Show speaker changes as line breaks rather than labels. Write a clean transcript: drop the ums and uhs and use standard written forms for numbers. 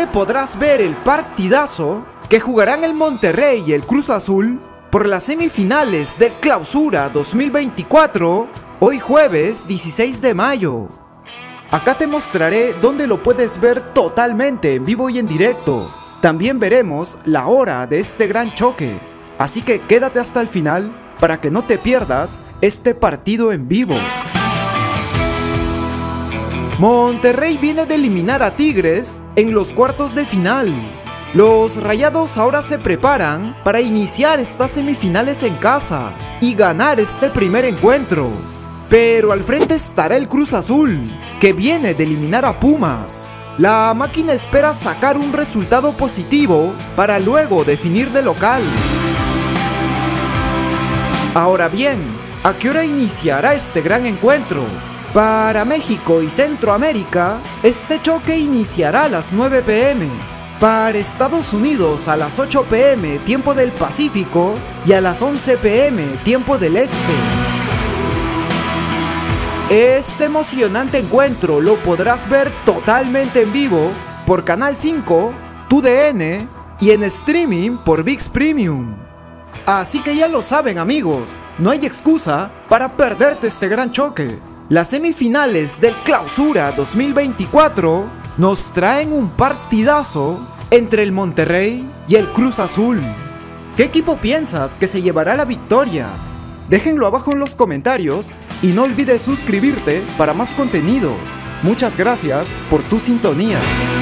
donde podrás ver el partidazo que jugarán el Monterrey y el Cruz Azul por las semifinales del Clausura 2024, hoy jueves 16 de mayo. Acá te mostraré dónde lo puedes ver totalmente en vivo y en directo. También veremos la hora de este gran choque, así que quédate hasta el final para que no te pierdas este partido en vivo. Monterrey viene de eliminar a Tigres en los cuartos de final. Los Rayados ahora se preparan para iniciar estas semifinales en casa y ganar este primer encuentro. Pero al frente estará el Cruz Azul, que viene de eliminar a Pumas. La máquina espera sacar un resultado positivo para luego definir de local. Ahora bien, ¿a qué hora iniciará este gran encuentro? Para México y Centroamérica, este choque iniciará a las 9 p.m. Para Estados Unidos a las 8 p.m. tiempo del Pacífico y a las 11 p.m. tiempo del Este. Este emocionante encuentro lo podrás ver totalmente en vivo por Canal 5, TUDN y en streaming por ViX Premium. Así que ya lo saben, amigos, no hay excusa para perderte este gran choque. Las semifinales del Clausura 2024 nos traen un partidazo entre el Monterrey y el Cruz Azul. ¿Qué equipo piensas que se llevará la victoria? Déjenlo abajo en los comentarios y no olvides suscribirte para más contenido. Muchas gracias por tu sintonía.